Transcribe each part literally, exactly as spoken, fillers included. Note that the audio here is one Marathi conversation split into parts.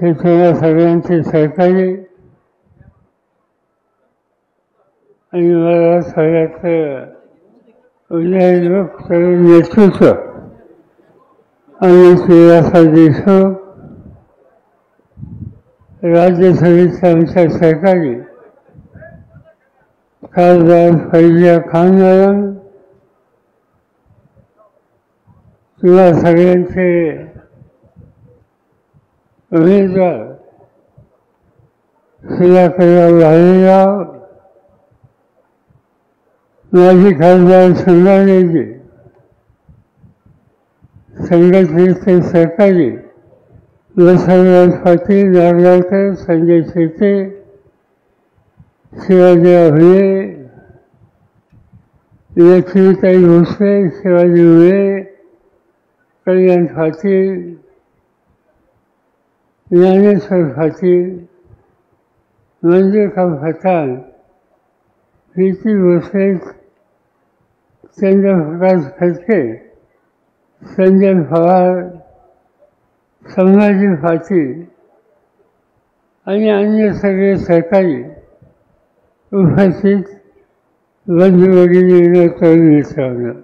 हे तुम्हा सगळ्यांचे सहकार्य आणि मला सगळ्याचं उल्लेख सगळं नेतृत्व आणि श्रीरासा देशमुख राज्यसभेचे आमच्या सहकारी खासदार फैजिया खान मॅडम किंवा सगळ्यांचे उमेदवार सुधाकरराव लालेराव, माजी खासदार संग्रामजी, संघटनेचे सहकारी बसवराज पाटील, नागरावकर, संजय शेटे, शिवाजीराव हुले, लक्ष्मीताई भोसले, शिवाजी हुले, कल्याण पाटील, ज्ञानेश्वर पाटील, मंजूरखान पठाण, प्रीती भोसले, चंद्रप्रकाश खडके, संजय पवार, संभाजी पाटील आणि अन्य सगळे सहकारी उपस्थित बंधू भगिनी तरुण मित्रांनो,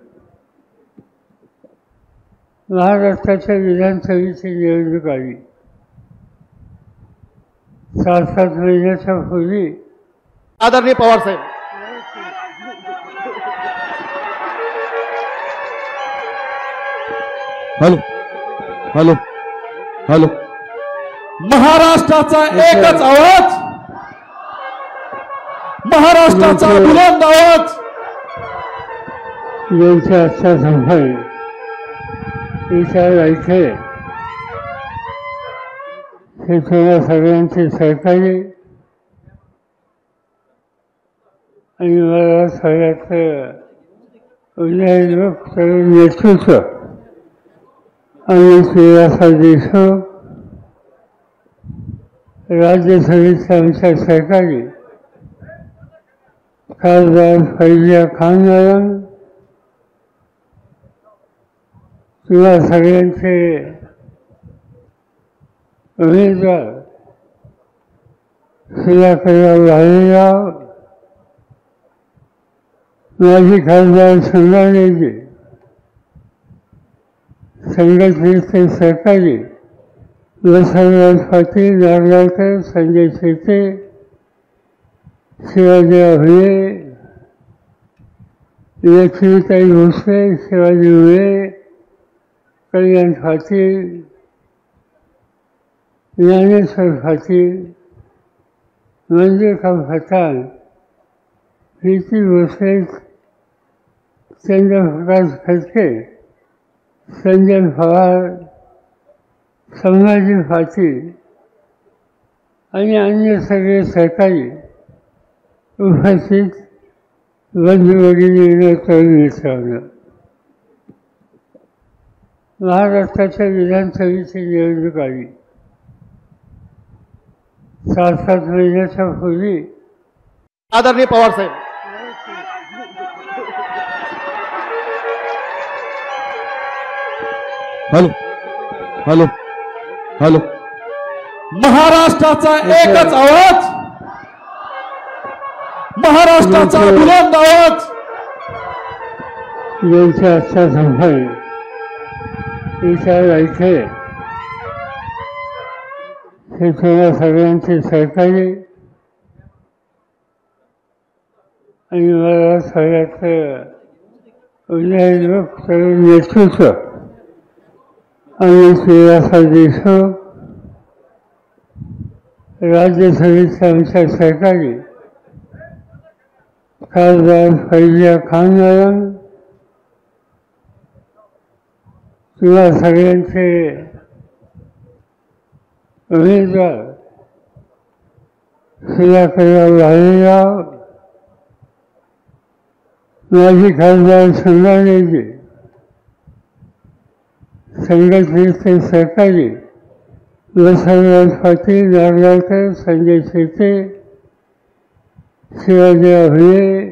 महाराष्ट्राच्या विधानसभेची निवडणूक आली. सात सात महिन्याच्या पूर्वी आदरणीय पवार साहेब, हॅलो हॅलो हॅलो महाराष्ट्राचा एकच आवाज, महाराष्ट्राचा बुलंद आवाज. यांच्या आजचा संभाळ विचार ऐकले हे तुम्हा सगळ्यांचे सहकार्य आणि मला सगळ्याचं उल्लेख सगळं नेतृत्व आणि श्रीरासा देशमुख राज्यसभेचे आमच्या सहकारी खासदार फैजिया खान मॅडम किंवा सगळ्यांचे उमेदवार सुधाकरराव लालेराव, माजी खासदार संग्रामजी, संघटनेचे सहकारी बसवराज पाटील, नागरावकर, संजय शेटे, शिवाजीराव हुले, लक्ष्मीताई भोसले, शिवाजी हुले, कल्याण पाटील, ज्ञानेश्वर पाटील, मंजूरखान पठाण, प्रीती भोसले, चंद्रप्रकाश खडके, संजय पवार, संभाजी पाटील आणि अन्य सगळे सहकारी उपस्थित बंधू भगिनी तरुण मित्रांनो, महाराष्ट्राच्या विधानसभेची निवडणूक आली. सात सात महिन्याच्या पूर्वी आदरणीय पवार साहेब, हॅलो हॅलो हॅलो महाराष्ट्राचा एकच आवाज, महाराष्ट्राचा बुलंद आवाज. यांच्या आजचा संभाळ विचार ऐकले हे तुम्हा सगळ्यांचे सहकार्य आणि मला सगळ्याचं उल्लेख सगळं नेतृत्व आणि श्रीरासा देशमुख राज्यसभेचे आमच्या सहकारी खासदार फैजिया खान मॅडम किंवा सगळ्यांचे उमेदवार सुधाकरराव लालेराव, माजी खासदार संग्रामजी, संघटनेचे सहकारी बसवराज पाटील, नागरावकर, संजय शेटे, शिवाजीराव हुले,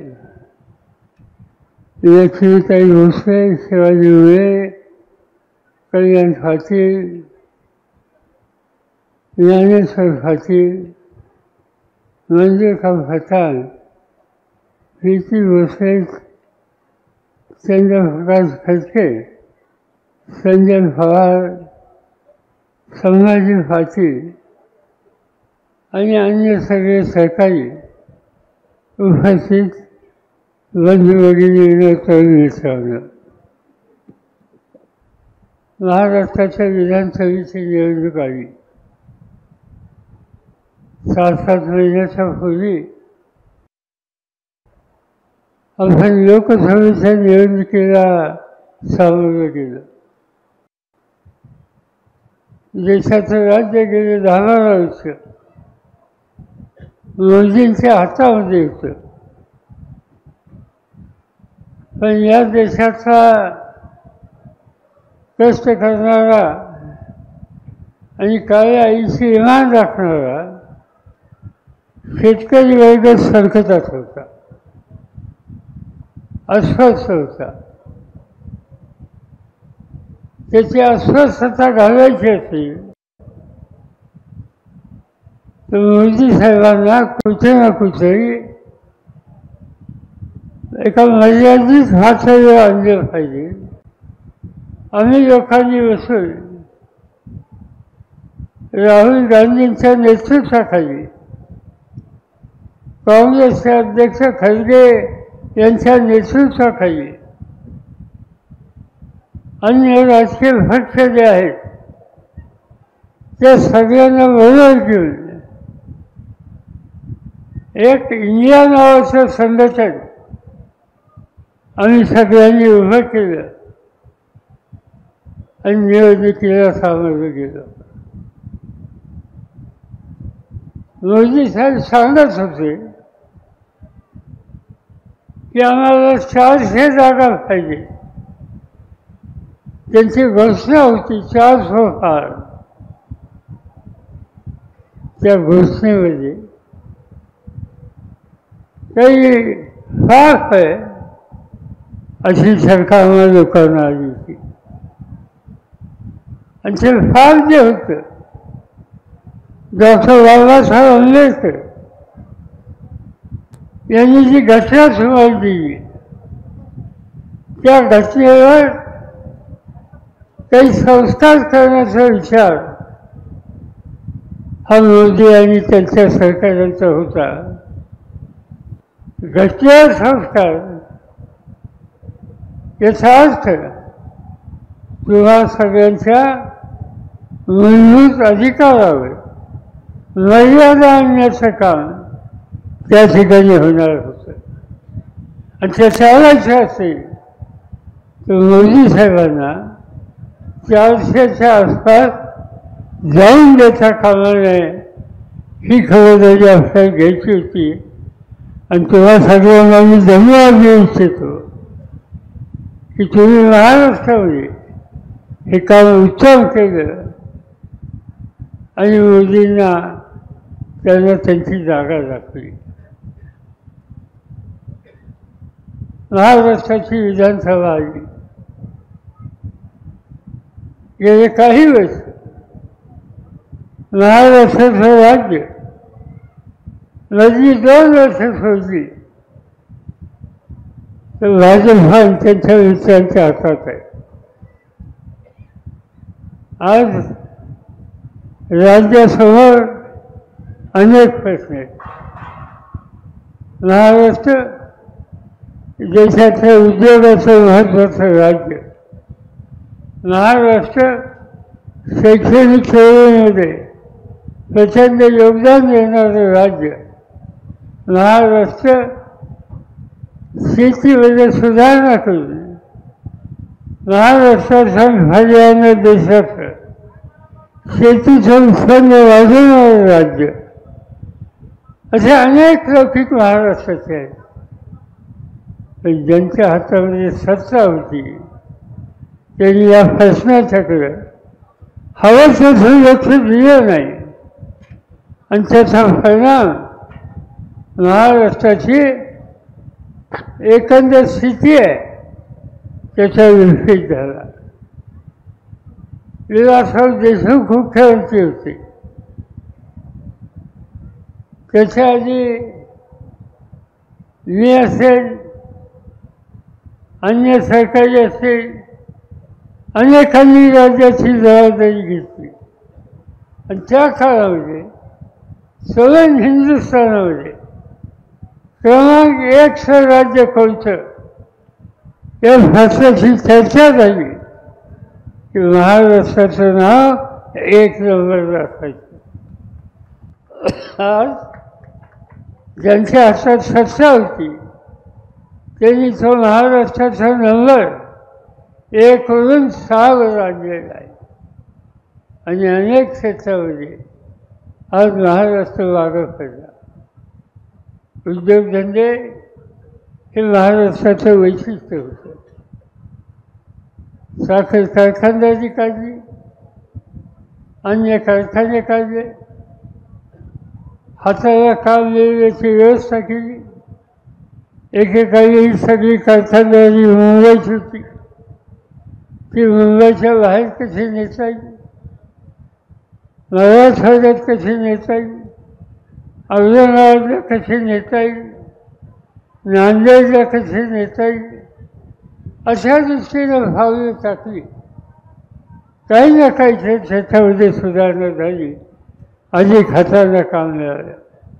लक्ष्मीताई भोसले, शिवाजी हुले, कल्याण पाटील, ज्ञानेश्वर फातील, मंजुळा फताळ, प्रीती भोसले, चंद्रप्रकाश खडके, संजय पवार, संभाजी पाटील आणि अन्य सगळे सहकारी उपस्थित बंधू भगिनी तरुण मित्रांनो, महाराष्ट्राच्या विधानसभेची निवडणूक आली. सात सात महिन्याच्या पूर्वी आपण लोकसभेच्या निवडणुकीला सामोरं गेलं. देशाचं राज्य गेले दहा बारा वर्ष मोदींच्या हातामध्ये होतं. पण या देशाचा कष्ट करणारा आणि काळ्या आईची इमान राखणारा शेतकरी वर्ग संकटात होता, अस्वस्थ होता. त्याची अस्वस्थता घालवायची असेल तर मोदी साहेबांना कुठे ना कुठेही एका मर्यादित भाषेवर आणलं पाहिजे. आम्ही लोकांनी बसून राहुल गांधींच्या नेतृत्वाखाली काँग्रेसचे अध्यक्ष खरगे यांच्या नेतृत्वाखाली अन्य राजकीय पक्ष जे आहेत त्या सगळ्यांना बरोबर घेऊन एक इंडिया नावाचं संघटन आम्ही सगळ्यांनी उभं केलं आणि निवडणुकीला सामोरं गेलो. मोदी साहेब सांगत होते की आम्हाला चारशे जागा पाहिजे. त्यांची घोषणा होती चारशे पार. त्या घोषणेमध्ये काही फाक आहे अशी शंका आम्हाला लोकांना आली होती. आणि ते फाक जे होतं डॉक्टर बाबासाहेब आंबेडकर यांनी जी घटना सुरुवात दिली त्या घटनेवर काही संस्कार करण्याचा विचार हा मोदी आणि त्यांच्या सरकारांचा होता. घटनेवर संस्कार याचा अर्थ तुम्हा सगळ्यांच्या मूलभूत अधिकारावर मर्यादा आणण्याचं काम त्या ठिकाणी होणार होतं. आणि ते चालायचं असेल तर मोदी साहेबांना चारशेच्या आसपास जाऊन देता कामा नये ही खबरदारी आपल्याला घ्यायची होती. आणि तेव्हा सगळ्यांना मी धन्यवाद देऊ इच्छितो की तुम्ही महाराष्ट्रामध्ये हे काम उत्तम केलं आणि मोदींना त्यांना त्यांची जागा दाखवली. महाराष्ट्राची विधानसभा आली. गेले काही वर्ष महाराष्ट्राचं राज्य मधली दोन वर्ष सोडली तर भाजपा त्यांच्या विचारांच्या हातात आहे. आज राज्यासमोर अनेक प्रश्न आहेत. महाराष्ट्र देशाच्या उद्योगाचं महत्त्वाचं राज्य. महाराष्ट्र शैक्षणिक चळवळीमध्ये प्रचंड योगदान देणारं राज्य. महाराष्ट्र शेतीमध्ये सुधारणा करून महाराष्ट्राचं हरियाणा देशाचं शेतीचं उत्पन्न वाढवणारं राज्य. असे अनेक लौकिक महाराष्ट्राचे आहेत. पण ज्यांच्या हातामध्ये सत्ता होती त्यांनी या प्रश्नाच्याकडे हवं तसं लक्ष दिलं नाही. आणि त्याचा परिणाम महाराष्ट्राची एकंदर स्थिती आहे त्याचा विपरीत झाला. विलासराव देशमुख मुख्यमंत्री होते. त्याच्या आधी मी असेल, अन्य सरकारी असेल, अनेकांनी राज्याची जबाबदारी घेतली आणि त्या काळामध्ये सगळं हिंदुस्थानामध्ये क्रमांक एकचं राज्य कोणतं या भाषेची चर्चा झाली की महाराष्ट्राचं नाव एक नंबरला असायचं. आज ज्यांच्या हातात सत्ता होती त्यांनी तो महाराष्ट्राचा नंबर एक करून सहावर आणलेला आहे आणि अनेक क्षेत्रामध्ये आज महाराष्ट्र मागं पडला. उद्योगधंदे हे महाराष्ट्राचं वैशिष्ट्य होतं. साखर कारखानदारी काढली, अन्य कारखाने काढले, हाताला काम मिळण्याची व्यवस्था केली. एकेकाळी ही सगळी कारखानदारी मुंबईची होती, ती मुंबईच्या बाहेर कशी नेता येईल, मराठवाड्यात कशी नेता येईल, औरंगाबादला कशी नेता येईल, नांदेडला कशी नेता येईल, अशा दृष्टीनं भावना टाकली. काही ना काही क्षेत्रामध्ये सुधारणा झाली, अधिक हाताला काम मिळालं.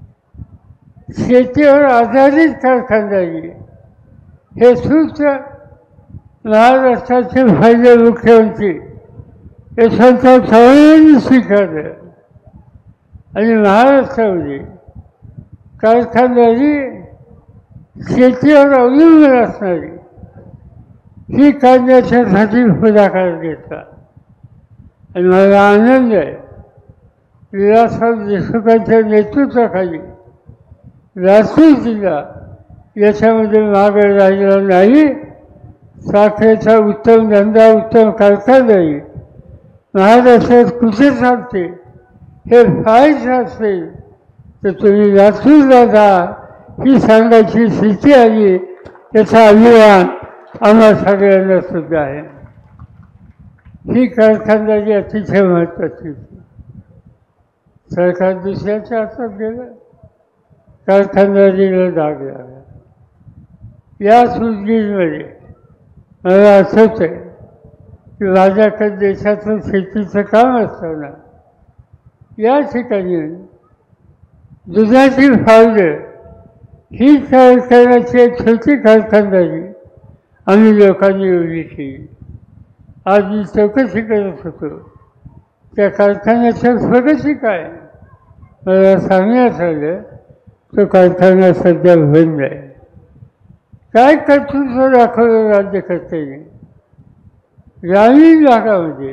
शेतीवर आधारित कारखानदारी हे सूत्र महाराष्ट्राचे फायदे मुख्यमंत्री यशवंत चव्हाणांनी स्वीकारलं आणि महाराष्ट्रामध्ये कारखानदारी शेतीवर अवलंबून असणारी ही करण्याच्यासाठी पुढाकार घेतला. आणि मला आनंद आहे विलासराव देशमुखांच्या नेतृत्वाखाली लातूर जिल्हा याच्यामध्ये मागे राहिला नाही. साखरेचा उत्तम धंदा, उत्तम कारखानदारी महाराष्ट्रात कुठे चालते हे पाहायचं असेल तर तुम्ही लातूरला जा ही सांगायची स्थिती आली. याचा अभिमान आम्हा सगळ्यांना सुद्धा आहे. ही कारखानदारी अतिशय महत्त्वाची होती. सरकार दुसऱ्याच्या हातात गेलं, कारखानदारीला डाग लागला. याच उद्गीरमध्ये मला आठवत आहे की माझ्याकडे देशाचं शेतीचं काम असताना या ठिकाणी दुधाची फावडं ही कारखान्याची एक छोटी कारखानदारी आम्ही लोकांनी उभी केली. आज मी चौकशी करत होतो त्या कारखान्याच्या प्रगती काय मला सांगण्यात आलं. तो कारखाना सध्या बंद आहे. काय कर्तृत्व दाखवलं राज्यकर्त्याने. ग्रामीण भागामध्ये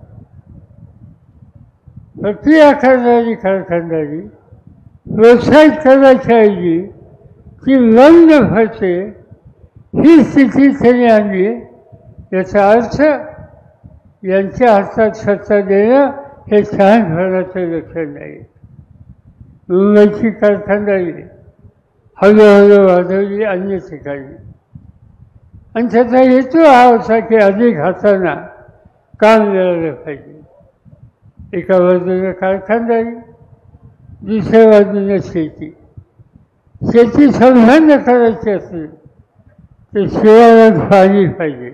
प्रक्रिया करणारी कारखानदारी प्रोत्साहित करायच्या ऐवजी ती बंद व्हायचे ही स्थिती त्यांनी आणली. याचा अर्थ यांच्या हातात सत्ता देणं हे शहाणपणाचं लक्षण नाही. मुंबईची कारखानदारी हळूहळू वाढवली अन्य ठिकाणी आणि त्याचा हेतू हा होता की अधिक हातांना काम मिळालं पाहिजे. एका बाजूला कारखानदारी, दुसऱ्या बाजूला शेती. शेती संबंध करायची असेल तर शिवारात पाणी पाहिजे.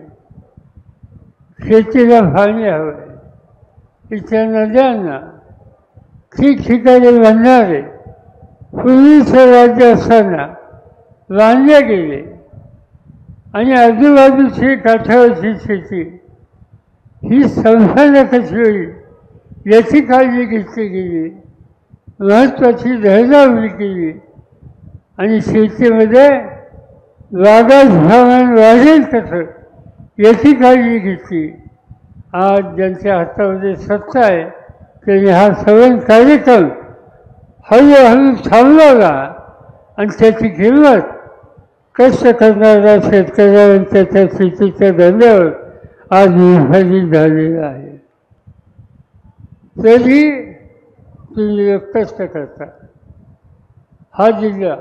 शेतीला पाणी हवं आहे. तिच्या नद्यांना ठिकठिकाणी बांधणारे पूर्वीचं राज्य असताना बांधले गेले आणि आजूबाजूची काठावरची शेती ही संपन्न कशी होईल याची काळजी घेतली गेली. महत्त्वाची धरणावली केली आणि शेतीमध्ये बागायत हवामान वाढेल कसं याची काळजी घेतली. आज ज्यांच्या हातामध्ये सत्ता आहे त्यांनी हा सगळा कार्यक्रम हळूहळू थांबवला आणि त्याची किंमत कष्ट करणाऱ्या शेतकऱ्यांच्या त्याच्या शेतीच्या धंद्यावर आज विभाजित झालेला आहे. तरी तुम्ही कष्ट करता. हा जिल्हा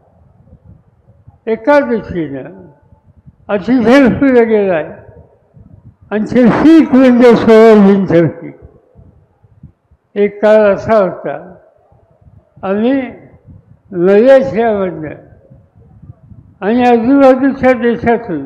एका दृष्टीनं अतिशय पुढे गेला आहे आणि ते पीक म्हणजे सोयाबीनचं पीक. एक काळ असा होता आम्ही मलेशियामधनं आणि आजूबाजूच्या देशातून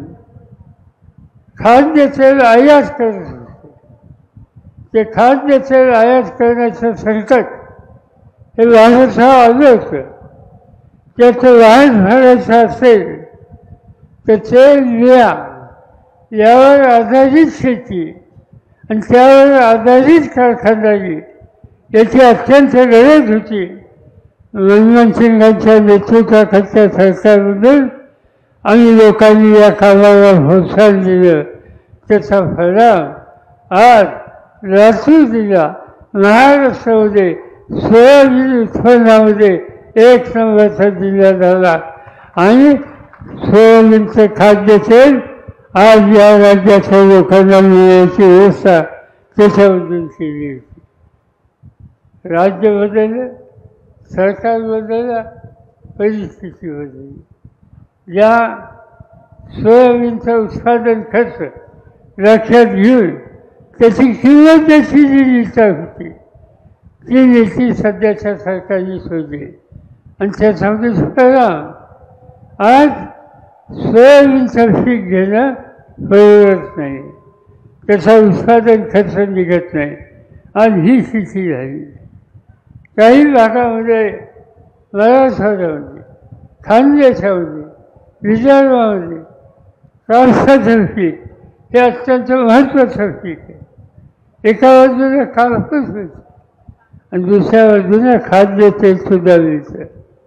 खाद्यतेल आयात करत होते. ते खाद्यतेल आयात करण्याचं संकट हे भारतावर आलं होतं. त्याचं वाहन भरायचं असेल तर तेल बिया यावर आधारित शेती आणि त्यावर आधारित कारखानदारी याची अत्यंत गरज होती. मनमोहन सिंगांच्या नेतृत्वाखालच्या सरकारबद्दल आणि लोकांनी या कामाला प्रोत्साहन दिलं. त्याचा परिणाम आज लातूर जिल्हा महाराष्ट्रामध्ये सोयाबीन उत्पन्नामध्ये एक नंबरचा जिल्हा झाला आणि सोयाबीनचं खाद्यतेल आज या राज्याच्या लोकांना मिळण्याची व्यवस्था त्याच्यामधून केली होती. राज्य बदललं, सरकार बदललं, परिस्थिती बदलली. या सोयाबीनचं उत्पादन खर्च लक्षात घेऊन त्याची किंमत त्याची जी नीती होती ती नीती सध्याच्या सरकारने सोडली आणि त्याच्यामध्ये परिणाम आज सोयाबीनचं पीक घेणं परवडत नाही. त्याचं उत्पादन खर्च निघत नाही. आज ही स्थिती झाली. काही भागामध्ये मराठवाड्यामध्ये, खानदेशामध्ये, विदर्भामध्ये कापसाचं पीक हे अत्यंत महत्त्वाचं पीक आहे. एका बाजूला कापूस मिळतो आणि दुसऱ्या बाजूला खाद्यतेल सुद्धा मिळतं.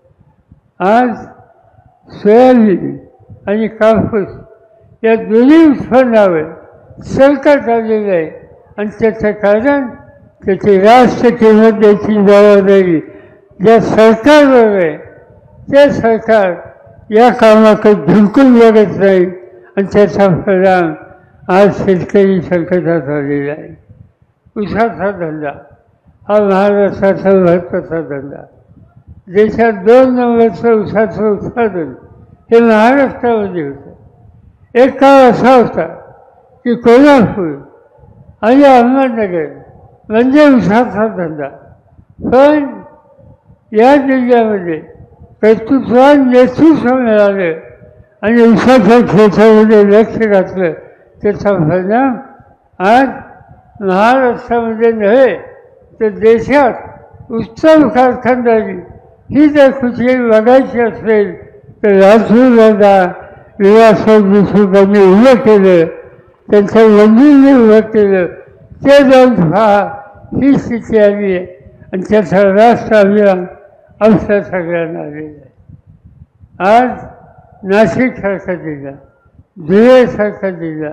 आज सोयाबीन आणि कापूस या दोन्ही उत्पन्नावर संकट आलेलं आहे आणि त्याचं कारण त्याची रास्त किंमत द्यायची जबाबदारी ज्या सरकारवर आहे ते सरकार या कामाकडे बिलकुल बघत नाही आणि त्याचा परिणाम आज शेतकरी संकटात आलेला आहे. ऊसाचा धंदा हा महाराष्ट्राचा महत्त्वाचा धंदा. देशात दोन नंबरचं ऊसाचं उत्पादन हे महाराष्ट्रामध्ये होतं. एक काळ असा होता की कोल्हापूर आणि अहमदनगर म्हणजे ऊसाचा धंदा. पण या जिल्ह्यामध्ये कर्तृत्वान नेतृत्व मिळालं आणि ऊसाच्या क्षेत्रामध्ये लक्ष घातलं. त्याचा परिणाम आज महाराष्ट्रामध्ये नव्हे तर देशात उत्तम कारखानदारी ही जर कुठली बघायची असेल तर लातूरला विलासराव देशमुखांनी उभं केलं, त्यांच्या वडिलांनी उभं केलं. ते जाऊन पहा ही स्थिती आली आहे आणि त्याचा राष्ट्र अभिमान आमच्या सगळ्यांना आलेला आहे. आज नाशिकसारखा जिल्हा, धुळेसारखा जिल्हा,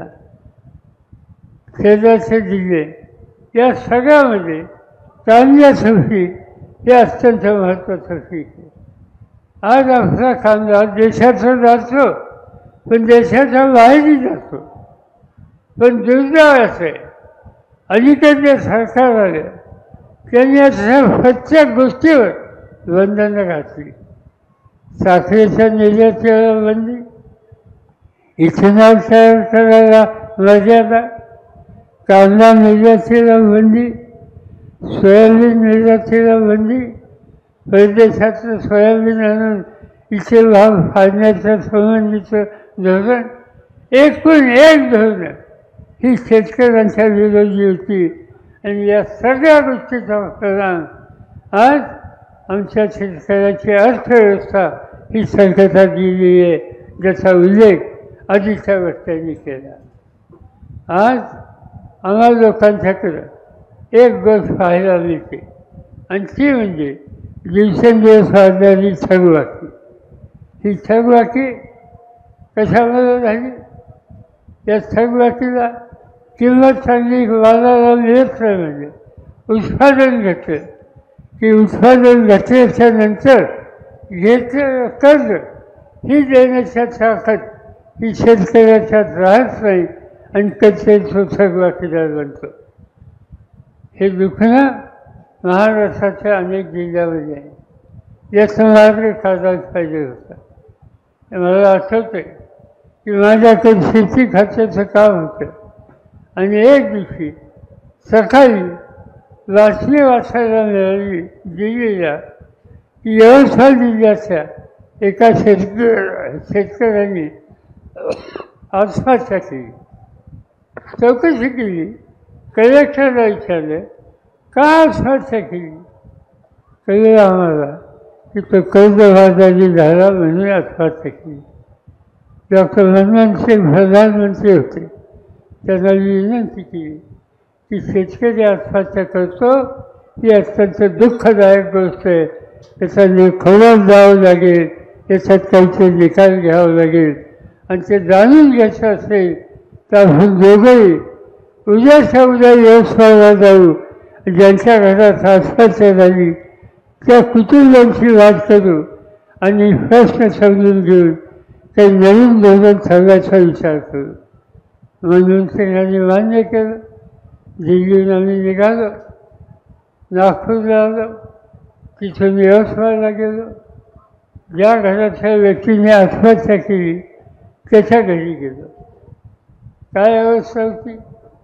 शेजारचे जिल्हे या सगळ्यामध्ये कांद्याचं पीक हे अत्यंत महत्त्वाचं पीक आहे. आज आपला कांदा देशाचा जातो पण देशाच्या बाहेरही जातो. पण दुर्दैव असं आहे अलीकडे सरकार आलं त्यांनी अशा प्रत्येक गोष्टीवर बंधनं घातली. साखरेच्या निर्यातीला बंदी, इथेनॉल तयार करायला मर्यादा, कांदा निर्यातीला बंदी, सोयाबीन निर्यातीला बंदी, परदेशातलं सोयाबीन आणून इथे भाव फाडण्याच्या संबंधीचं धोरण, एकूण एक धोरण ही शेतकऱ्यांच्या विरोधी होती. आणि या सगळ्या गोष्टीचा परिणाम आज आमच्या शेतकऱ्याची अर्थव्यवस्था ही संकटात गेली आहे, ज्याचा उल्लेख आधीच्या वक्त्यांनी केला. आज आम्हा लोकांच्याकडं एक गोष्ट पाहायला मिळते आणि ती म्हणजे दिवसेंदिवस वाढणारी थकबाकी. ही थकबाकी कशामध्ये झाली? या थकबाकीला किंमत चांगली मालाला मिळत नाही. म्हणजे उत्पादन घेतलं की उत्पादन घेतल्याच्या नंतर घेतलेलं कर्ज ही देण्याच्या ताकद ही शेतकऱ्याच्यात राहत नाही आणि कच्चे थकबाकीदार बनतो. हे दुखणं महाराष्ट्राच्या अनेक जिल्ह्यामध्ये आहे. याचा मार्ग काढायला पाहिजे होता. मला आठवतं आहे की माझ्याकडे शेती खात्याचं काम होतं आणि एक दिवशी सकाळी बातमी वाचायला मिळाली दिल्लीला यवतमाळ जिल्ह्याच्या एका शेतकरी शेतकऱ्यांनी आत्महत्या केली. चौकशी केली, कलेक्टरला विचारलं का आत्महत्या केली. कळलं आम्हाला की तो कर्जबाजारी झाला म्हणून आत्महत्या केली. डॉक्टर मनमोहन सिंग प्रधानमंत्री होते, त्यांना विनंती केली की शेतकरी आत्महत्या करतो ही अत्यंत दुःखदायक गोष्ट आहे, त्याचा खोलात जावं लागेल, त्याच्यात काहीतरी निकाल घ्यावा लागेल आणि ते जाणून घ्यायचं असेल तर आपण दोघंही उद्याच्या उद्या यवतमाळला जाऊ. ज्यांच्या घरात आत्महत्या झाली त्या कुटुंबांची वाट करू आणि प्रश्न समजून घेऊन काही नवीन धोरण ठरवायचा विचार करू. म्हणून सिंगांनी मान्य केलं. दिल्लीहून आम्ही निघालो, नागपूरला आलो, तिथून यवतमाळला गेलो. ज्या घराच्या व्यक्तीने आत्महत्या केली त्याच्या घरी गेलो. काय अवस्था होती.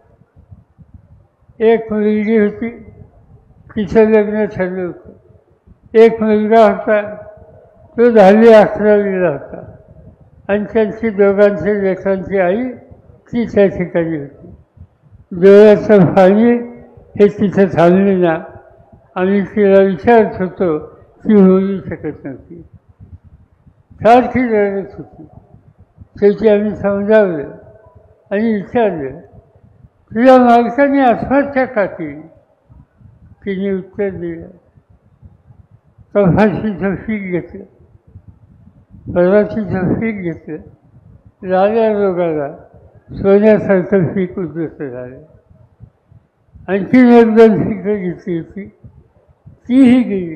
एक मुलगी होती, तिचं लग्न ठरलं होतं. एक मुलगा होता, तो दहावी अकरावीला होता आणि त्यांची दोघांच्या लेकरांची आई ती त्या ठिकाणी होती. डोळ्याचं पाणी हे तिथं थांबले ना. आम्ही तिला विचारत होतो, ती होऊ शकत नव्हती, सारखी रडत होती. शेवटी आम्ही समजावलं आणि विचारलं तुझ्या मालकाने आत्महत्या का केली. तिने उत्तर दिलं कफाशीचं पीक घेतलं, परवाचीचं पीक घेतलं, लाल्या रोगाला सोन्यासारखं पीक उद्ध्वस्त झालं. आणखीन एक दोन पिकं घेतली होती, तीही गेली.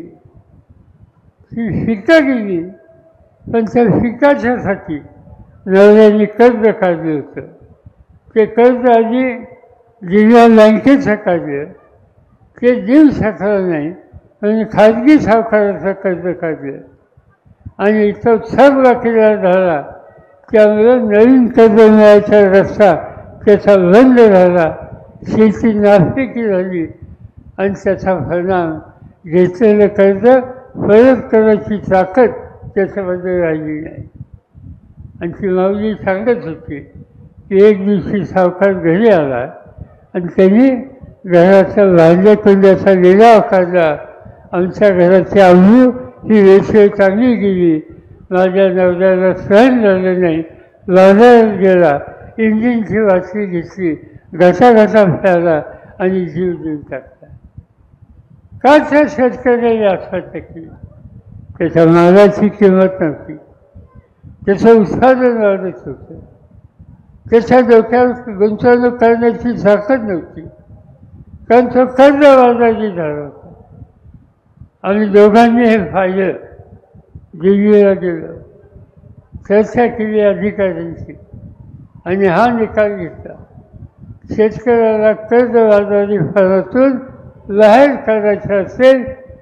ती पिकं गेली, पण त्या पिकाच्यासाठी नवऱ्याने कर्ज काढलं होतं. ते कर्ज आधी जिल्हा बँकेचं काढलं, ते देऊ शकलं नाही म्हणून खाजगी सावकाराचं कर्ज काढलं आणि तो सब बाकीला झाला. त्यामुळे नवीन कर्ज मिळायचा रस्ता त्याचा बंद झाला. शेती नापिकी झाली आणि त्याचा परिणाम घेतलेलं कर्ज परत करायची ताकद त्याच्यामध्ये राहिली नाही. आणि ती माऊली सांगत होती की एक दिवशी सावकार घरी आला आणि त्यांनी घराचा भांड्या कुंड्याचा लिलाव काढला. आमच्या घराची आव्हू ही वेळची चांगली गेली, माझ्या नवऱ्याला सहन झालं नाही, बाजारात गेला, इंजिनची वाचली घेतली, घासाघासा प्याला आणि जीव देऊन टाकला. का त्या शेतकऱ्याने आत्महत्या केली. त्याच्या मालाची किंमत नव्हती, त्याचं उत्पादन वाढत होतं, त्याच्या डोक्यावर गुंतवणूक करण्याची ताकद नव्हती, कारण तो कर्जबाजारी झाला होता. आम्ही दोघांनी हे पाहिलं. दिल्लीला गेलो, चर्चा केली अधिकाऱ्यांची आणि हा निकाल घेतला. शेतकऱ्याला कर्जबाजारी फरातून बाहेर काढायचं असेल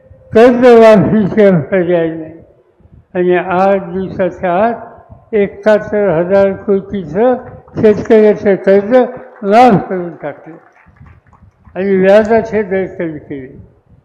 कर्जमाफीचे पर्याय नाही. आणि आठ दिवसाच्या आत एकाहत्तर हजार कोटीचं शेतकऱ्याचं कर्ज माफ करून टाकलं आणि व्याजाचे दर कमी केले.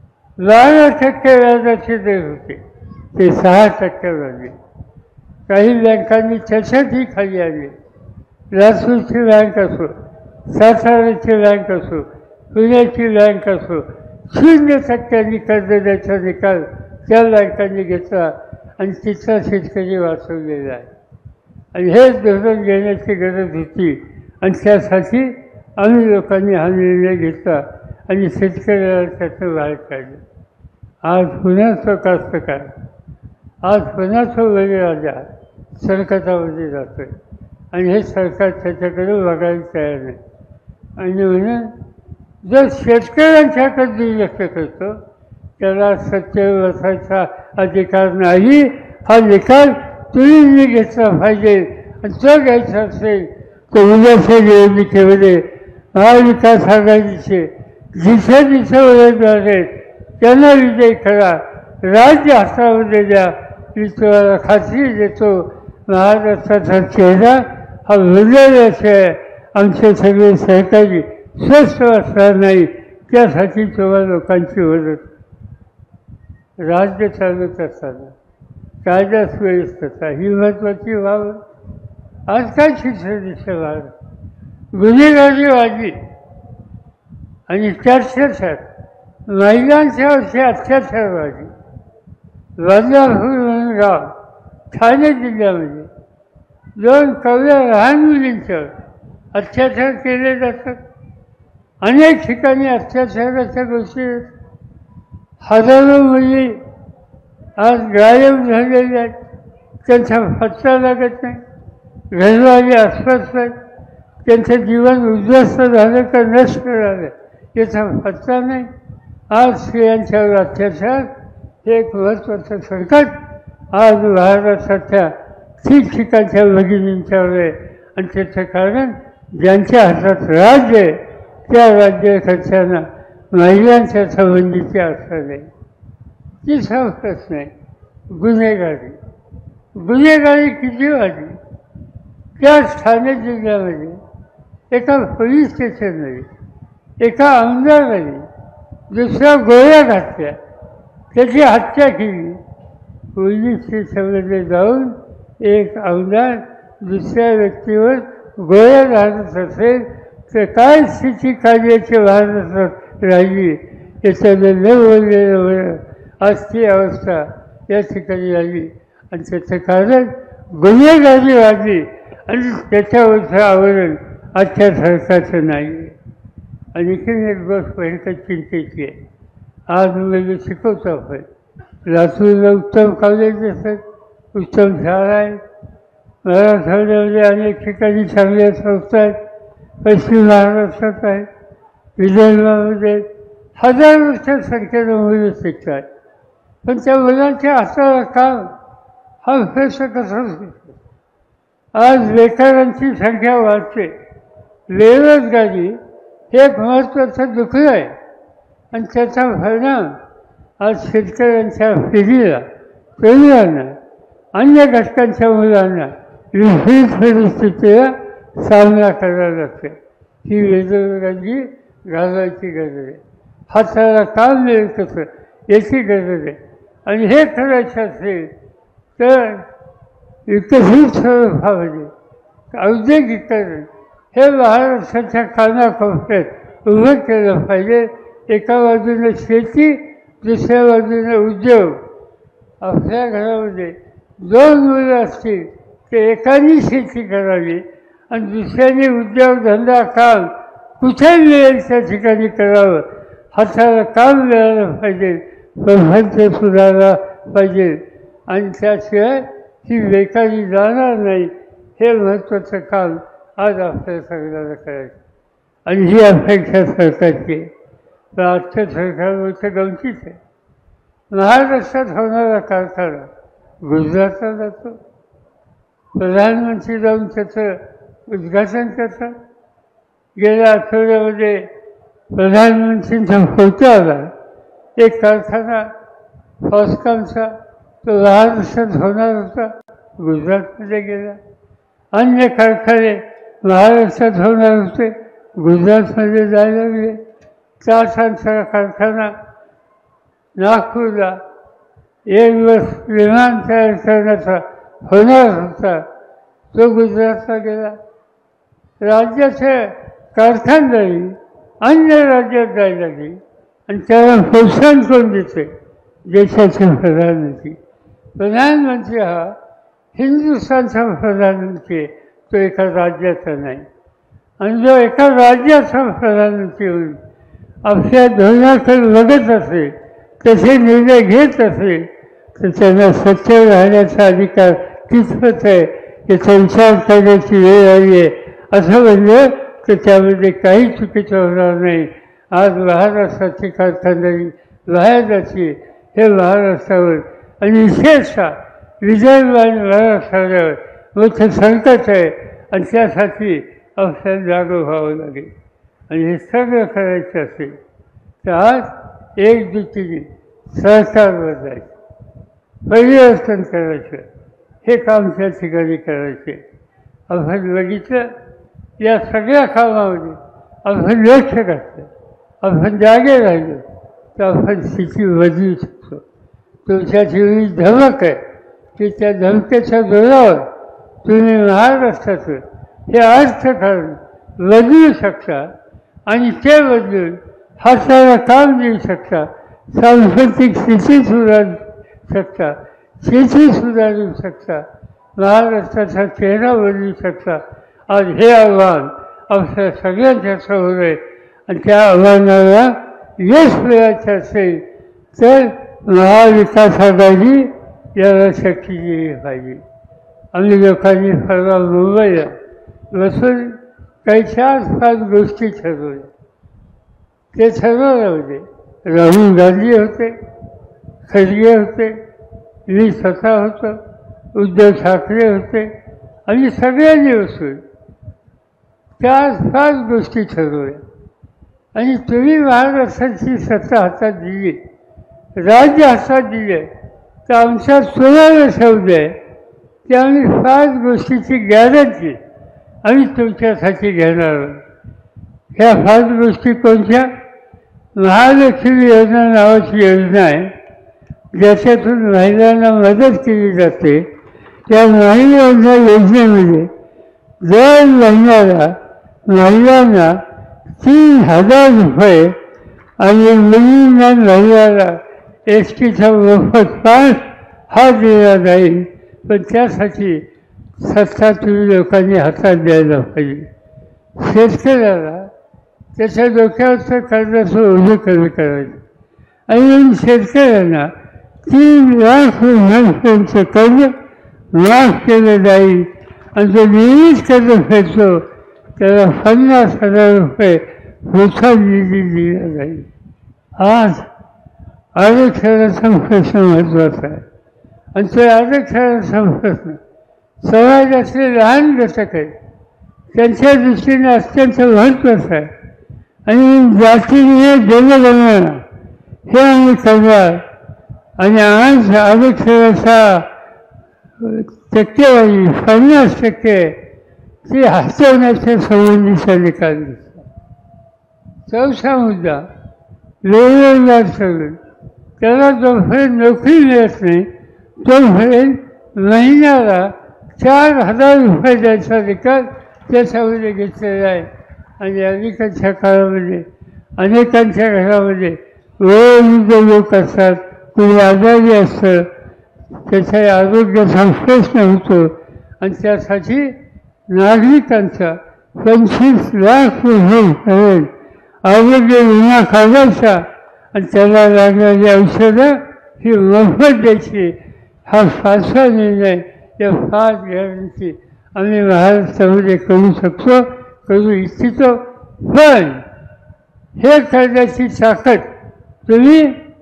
बारा टक्के व्याजाचे दर होते ते सहा टक्क्यावर आले. काही बँकांनी त्याच्यातही खाली आले. लातूरची बँक असो, साताऱ्याची बँक असो, पुण्याची बँक असो, शून्य टक्क्यांनी कर्ज द्यायचा निकाल त्या बँकांनी घेतला आणि तिथला शेतकरी वाचवलेला आहे. आणि हेच धोरण घेण्याची गरज होती आणि त्यासाठी आम्ही लोकांनी हा निर्णय घेतला आणि शेतकऱ्याला त्याचं बाहेर काढलं. आज पुन्हा तो कास्तकार, आज पुन्हा तो बळीराजा संकटामध्ये जातो आहे आणि हे सरकार त्याच्याकडे बघायला तयार नाही. आणि म्हणून जर शेतकऱ्यांच्याकडे दुर्लक्ष करतो त्याला सत्तेवर बसायचा अधिकार नाही. हा निकाल तुम्ही घेतला पाहिजे आणि तो घ्यायचा असेल तर उद्याच्या निवडणुकीमध्ये महाविकास आघाडीचे जिथे जिथे उमेदवार आहेत त्यांना विजय करा, राज्य हातामध्ये द्या. मी तुम्हाला खात्री देतो महाराष्ट्राचा चेहरा हा बदलल्याशिवाय आमचे सगळे सहकारी स्वस्थ असणार नाही. त्यासाठी तुम्हाला लोकांची मदत राज्य चालत असताना कायदा सुव्यवस्था ही महत्त्वाची व्हावं. आज काय चित्र दिसतं भारत? गुन्हेगारी वाढली आणि त्याच्यात महिलांच्यावरचे अत्याचार वाढले. बदलापूर म्हणून गाव ठाणे जिल्ह्यामध्ये दोन कवल्या लहान मुलींच्यावर अत्याचार केले जातात. अनेक ठिकाणी अत्याचाराच्या गोष्टी हजारो मुली आज गायब झालेल्या आहेत. त्यांचा पत्ता लागत नाही. घरवाली अस्वस्थ आहेत. त्यांचं जीवन उद्ध्वस्त झालं का नष्ट झालं याचा पत्ता नाही. आज स्त्रियांच्यावर अत्याचार हे एक महत्त्वाचं संकट आज भारताच्या ठिकठिकाणच्या भगिनींच्यावर आहे. आणि त्याचं कारण ज्यांच्या हातात राज्य आहे त्या राज्याकडच्यांना महिलांच्या संबंधीची आस्था नाही. तिसरा प्रश्न आहे गुन्हेगारी. गुन्हेगारी किती वाढली? त्याच ठाणे जिल्ह्यामध्ये एका पोलीस स्टेशनमध्ये एका आमदाराने दुसऱ्या गोळ्या घातल्या, त्याची हत्या केली. पोलीस स्टेशनमध्ये जाऊन एक आमदार दुसऱ्या व्यक्तीवर गोळ्या घालत असेल तर काय स्थिती कार्याची भारतात राहिली याच्यानं न बोललेलं आज ती अवस्था या ठिकाणी आली. आणि त्याचं कारण गुन्हेगारी वाढली आणि त्याच्यावरचं आवरण आजच्या सरकारचं नाही. आणखीन एक गोष्ट भयंकर चिंतेची आहे. आज मुलं शिकवतो आपण. लातूरला उत्तम कॉलेज असतात, उत्तम शाळा आहेत. मराठवाड्यामध्ये अनेक ठिकाणी चांगल्या संस्था आहेत. पश्चिम महाराष्ट्रात आहेत. विदर्भामध्ये हजारोच्या संख्येनं मुलं शिकतात. पण त्या मुलांच्या हाताला काम हा प्रश्न कसा सुटतो? आज बेकारांची संख्या वाढते. बेरोजगारी हे एक महत्त्वाचं दुःख आहे. आणि त्याचा परिणाम आज शेतकऱ्यांच्या पिढीला, तरुणांना, अन्य घटकांच्या मुलांना विपरीत परिस्थितीला सामना करावा लागतो. ही बेरोजगारी घालवायची गरज आहे. हाताला काम मिळेल कसं याची गरज आहे. आणि हे करायचं असेल तर विकसित स्वरूपामध्ये औद्योगिकरण हे महाराष्ट्राच्या कानाकोपऱ्यात उभं केलं पाहिजे. एका बाजूने शेती, दुसऱ्या बाजूने उद्योग. आपल्या घरामध्ये दोन मुलं असतील तर एकाने शेती करावी आणि दुसऱ्याने उद्योगधंदा काम कुठे मिळेल त्या ठिकाणी करावं. हाताला काम मिळालं पाहिजे, प्रपंच सुधारला पाहिजे आणि त्याशिवाय ही बेकारी जाणार नाही. हे महत्त्वाचं काम आज आपल्या सरकारला करायचं. आणि ही अपेक्षा सरकारची आहे. तर आजच्या सरकारवरचं गमतीच आहे. महाराष्ट्रात होणारा कारखाना गुजरातला जातो. प्रधानमंत्री जाऊन त्याचं उद्घाटन करतात. गेल्या आठवड्यामध्ये प्रधानमंत्रींचा फोटो आला. एक कारखाना फॉस्कॉनचा तो महाराष्ट्रात होणार होता, गुजरातमध्ये गेला. अन्य कारखाने महाराष्ट्रात होणार होते, गुजरातमध्ये जायला लागले. चारसांचा कारखाना नागपूरला एक दिवस विमान तयार करण्याचा होणार होता, तो गुजरातला गेला. राज्याचे कारखानदारी अन्य राज्यात जायला लागली आणि त्याला प्रोत्साहन कोण देते? देशाचे प्रधानमंत्री. प्रधानमंत्री हा हिंदुस्थानचा प्रधानमंत्री आहे, तो एका राज्याचा नाही. आणि जो एका राज्याचा प्रधानमंत्री होईल, आपल्या धोरणाकडे बघत असेल, तसे निर्णय घेत असेल तर त्यांना सत्य राहण्याचा अधिकार कितपत आहे याचा विचार करण्याची वेळ आली आहे. असं म्हणलं तर त्यामध्ये काही चुकीचं होणार नाही. आज महाराष्ट्राची कारखानदारी बाहेर जाते हे महाराष्ट्रावर आणि विशेषतः विदर्भ आणि मराठवाड्यावर मोठं संकट आहे. आणि त्यासाठी आपल्याला जागं व्हावं लागेल. आणि हे सगळं करायचं असेल तर आज एकजुटीने सरकारवर जायचं, परिवर्तन करायचं. हे काम त्या ठिकाणी करायचे. आपण बघितलं या सगळ्या कामामध्ये आपण लक्ष घातलं, आपण जागे राहिलो तर आपण स्थिती बदलू शकतो. तुमच्याची एवढी धमक आहे की त्या धमकेच्या जोरावर तुम्ही महाराष्ट्राचं हे अर्थकारण बदलू शकता आणि ते बदलून हाताला काम देऊ शकता, सांस्कृतिक स्थिती सुधारू शकता, शेती सुधारू शकता, महाराष्ट्राचा चेहरा बदलू शकता. आज हे आव्हान आपल्या सगळ्यांच्या समोर आहे आणि त्या आव्हानाला यश मिळायचं असेल तर महाविकास आघाडी याला शक्ती दिली पाहिजे. आम्ही लोकांनी परवा मुंबईला बसून काही चार पाच गोष्टी ठरवल्या. ते ठरवल्यामध्ये राहुल गांधी होते, खरगे होते, मी स्वतः होतो, उद्धव ठाकरे होते आणि सगळ्यांनी बसून चार पाच गोष्टी ठरवल्या. आणि तुम्ही महाराष्ट्राची सत्ता हातात दिली, राज्य हातात दिले, तर आमच्या सोळाला शब्द आहे की आम्ही पाच गोष्टीची गॅरंटी आम्ही तुमच्यासाठी घेणार आहोत. ह्या पाच गोष्टी कोणत्या? महालक्ष्मी योजना नावाची योजना आहे, ज्याच्यातून महिलांना मदत केली जाते. त्या महिला योजनेमध्ये दर महिन्याला महिलांना तीन हजार रुपये आणि मुलींना महिलाला एस टीचा मोफत पास हा दिला जाईल. पण त्यासाठी सत्ता तुम्ही लोकांनी हातात द्यायला पाहिजे. शेतकऱ्याला त्याच्या डोक्यावरचं कर्जाचं ओझं कमी करायचं आणि शेतकऱ्यांना तीन लाख रुपयांचं कर्ज माफ केलं जाईल आणि जो नियमित कर्ज फेडतो त्याला पन्नास हजार रुपये प्रोत्साहन निधी दिला जाईल. आज आरक्षणाचा प्रश्न महत्त्वाचा आहे आणि तो आरक्षणाचा प्रश्न समाजातले लहान घटक आहेत त्यांच्या दृष्टीने अत्यंत महत्त्वाचं आहे. आणि जातीने जनगणना हे आम्ही करणार आणि आज आरक्षणाचा टक्केवारी पन्नास टक्के ती हटवण्याच्या संबंधीचा निकाल दिसला. चौथा मुद्दा बेरोजगार तरुण, त्याला जोपर्यंत नोकरी मिळत नाही तोपर्यंत महिन्याला चार हजार रुपये द्यायचा निकाल त्याच्यामध्ये घेतलेला आहे. आणि अलीकडच्या काळामध्ये अनेकांच्या घरामध्ये वयोवृद्ध लोक असतात, कोणी आजारी असतं, त्याच्या आरोग्याचा प्रश्न होतो आणि त्यासाठी नागरिकांचा पंचवीस लाख रुपये आरोग्य विमा काढायचा आणि त्याला लागणारी औषधं ही मोफत द्यायची. हा पाचवा निर्णय या पाच गॅरंटी आम्ही महाराष्ट्रामध्ये करू शकतो, करू इच्छितो. पण हे करण्याची ताकद तुम्ही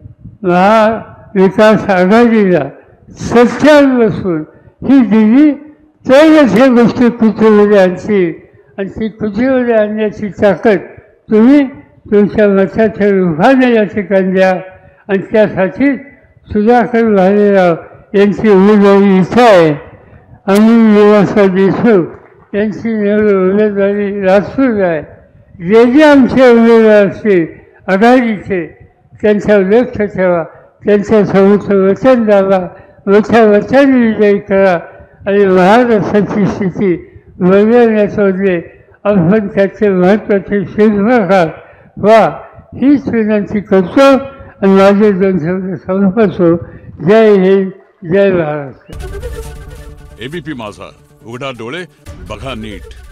महाविकास आघाडीला सत्यावर बसून ही दिली तरच हे गोष्टी कुठेमध्ये आणतील आणि ती कुठेमध्ये आणण्याची ताकद तुम्ही तुमच्या मताच्या रूपाने या ठिकाणी द्या. आणि त्यासाठी सुधाकर भालेराव यांची उमेदवारी इथं आहे, अनिल विलासराव देशमुख यांची उमेदवारी लातूर आहे. जे जे आमचे उमेदवार असतील आघाडीचे त्यांच्यावर लक्ष ठेवा, त्यांच्यासमोरचं वचन द्यावा, मोठ्या वचन विजयी करा आणि महाराष्ट्राची स्थिती बदलण्यामध्ये आपण त्याचे महत्त्वाचे शिल्पकार व्हा हीच विनंती करतो आणि माझे दोन शब्द संपवतो. जय हिंद, जय महाराष्ट्र. एबीपी माझा, उघडा डोळे बघा नीट.